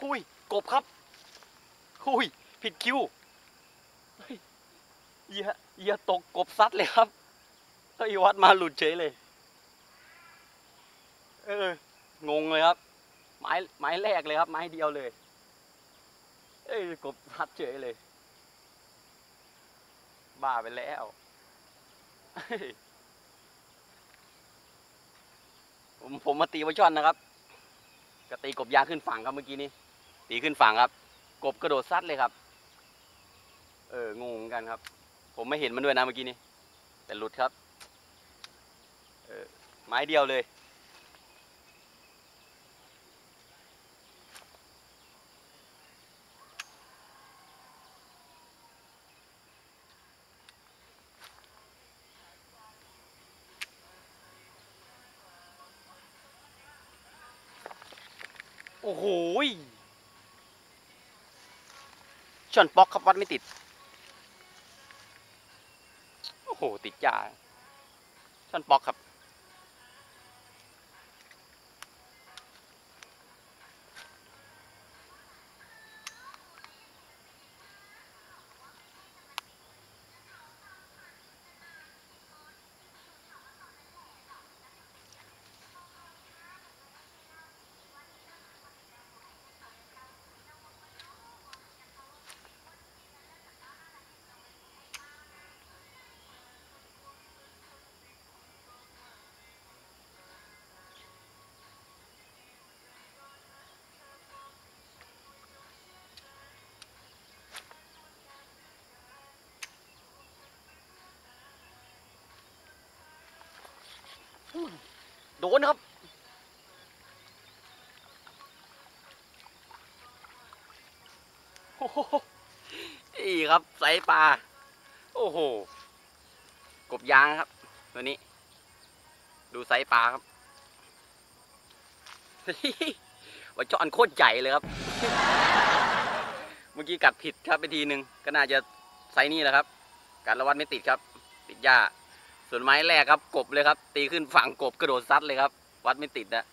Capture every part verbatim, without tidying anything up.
หุยกบครับหุยผิดคิวเหยื่อเหยื่อตกกบซัดเลยครับเฮ้ยวัดมาหลุดเฉยเลยเอองงเลยครับไม้ไม้แรกเลยครับไม้เดียวเลยเอ้ยกบซัดเฉยเลยบ้าไปแล้วผมผมมาตีปลาช่อนนะครับก็ตีกบยางขึ้นฝั่งครับเมื่อกี้นี้ตีขึ้นฝั่งครับกบกระโดดซัดเลยครับเอองงกันครับผมไม่เห็นมันด้วยนะเมื่อกี้นี้แต่หลุดครับเออไม้เดียวเลยโอ้โหช่อนป๊อกครับวัดไม่ติดโอ้โหติดจ่าช่อนป๊อกครับโดนครับโอ้โหนี่ครับไซปลาโอ้โหกบยางครับตัวนี้ดูไซปลาครับว่าช่อนโคตรใหญ่เลยครับเมื่อกี้กัดผิดครับไปทีหนึ่งก็น่าจะไซนี่แหละครับกัดแล้ววัดไม่ติดครับติดหญ้าส่วนไม้แรกครับกบเลยครับตีขึ้นฝั่งกบกระโดดซัดเลยครับวัดไม่ติดนะ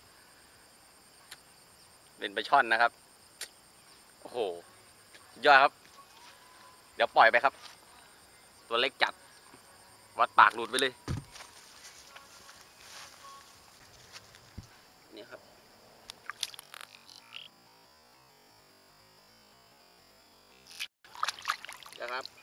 เป็นปลาช่อนนะครับโอ้โหยอดครับเดี๋ยวปล่อยไปครับตัวเล็กจัดวัดปากหลุดไปเลยนี่ครับนะครับ